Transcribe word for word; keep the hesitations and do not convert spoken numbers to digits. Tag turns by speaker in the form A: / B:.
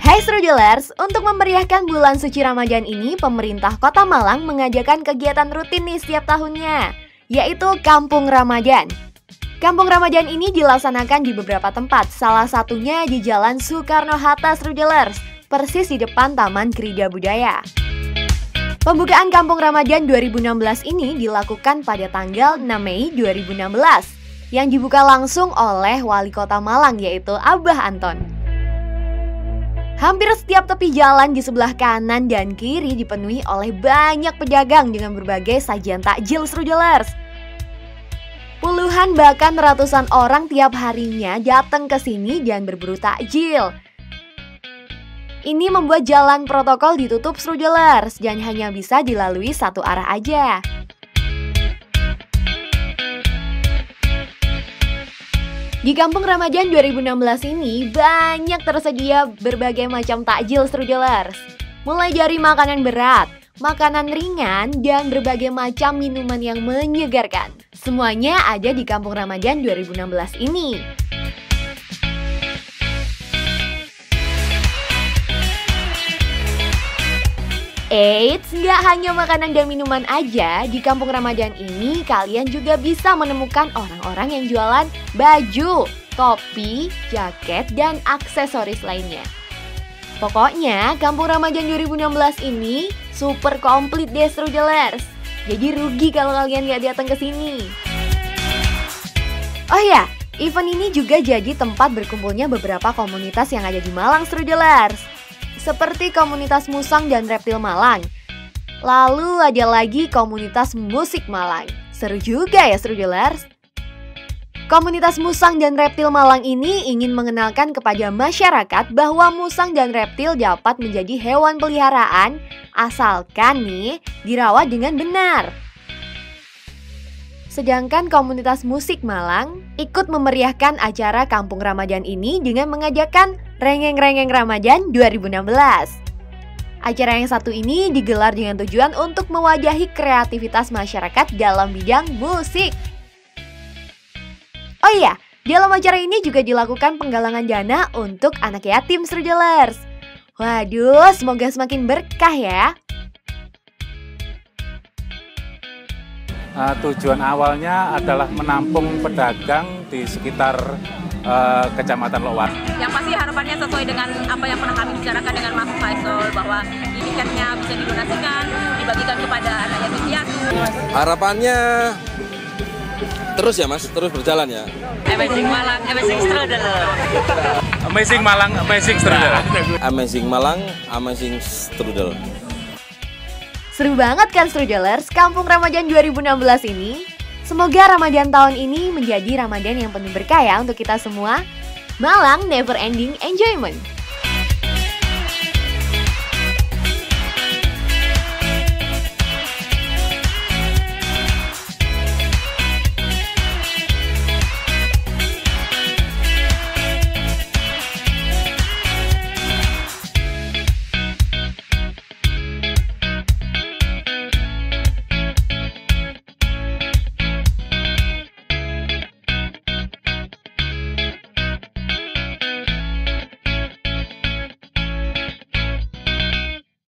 A: Hai Strudelers, untuk memeriahkan bulan suci Ramadan ini, pemerintah Kota Malang mengajakkan kegiatan rutin nih setiap tahunnya, yaitu Kampung Ramadan. Kampung Ramadan ini dilaksanakan di beberapa tempat, salah satunya di Jalan Soekarno-Hatta Strudelers, persis di depan Taman Krida Budaya. Pembukaan Kampung Ramadan dua ribu enam belas ini dilakukan pada tanggal enam Mei dua ribu enam belas, yang dibuka langsung oleh Wali Kota Malang, yaitu Abah Anton. Hampir setiap tepi jalan di sebelah kanan dan kiri dipenuhi oleh banyak pedagang dengan berbagai sajian takjil Strudelers. Puluhan bahkan ratusan orang tiap harinya datang ke sini dan berburu takjil. Ini membuat jalan protokol ditutup Strudelers dan hanya bisa dilalui satu arah aja. Di Kampung Ramadan dua ribu enam belas ini banyak tersedia berbagai macam takjil Strudelers. Mulai dari makanan berat, makanan ringan, dan berbagai macam minuman yang menyegarkan. Semuanya ada di Kampung Ramadan dua ribu enam belas ini. Eits, nggak hanya makanan dan minuman aja, di Kampung Ramadan ini kalian juga bisa menemukan orang-orang yang jualan baju, topi, jaket, dan aksesoris lainnya. Pokoknya, Kampung Ramadan dua ribu enam belas ini super komplit deh Strudelers. Jadi rugi kalau kalian nggak datang ke sini. Oh ya, event ini juga jadi tempat berkumpulnya beberapa komunitas yang ada di Malang Strudelers, seperti komunitas musang dan reptil Malang. Lalu ada lagi komunitas musik Malang. Seru juga ya Strudelers. Komunitas musang dan reptil Malang ini ingin mengenalkan kepada masyarakat bahwa musang dan reptil dapat menjadi hewan peliharaan asalkan nih dirawat dengan benar. Sedangkan komunitas musik Malang ikut memeriahkan acara Kampung Ramadan ini dengan mengajakkan Rengeng-Rengeng Ramadan dua ribu enam belas. Acara yang satu ini digelar dengan tujuan untuk mewajahi kreativitas masyarakat dalam bidang musik. Oh iya, dalam acara ini juga dilakukan penggalangan dana untuk anak yatim Strudelers. Waduh, semoga semakin berkah ya.
B: Uh, tujuan awalnya adalah menampung pedagang di sekitar uh, Kecamatan Lokwat.
C: Yang pasti harapannya sesuai dengan apa yang pernah kami bicarakan dengan Mas Faisal, bahwa tiketnya bisa didonasikan, dibagikan kepada anak yatim piatu.
D: Harapannya terus ya Mas, terus berjalan ya.
C: Amazing Malang, Amazing Strudel.
B: Amazing Malang, Amazing Strudel.
D: Amazing Malang, Amazing Strudel.
A: Seru banget kan Strudelers, Kampung Ramadan dua ribu enam belas ini? Semoga Ramadan tahun ini menjadi Ramadan yang penuh berkah ya untuk kita semua. Malang never ending enjoyment.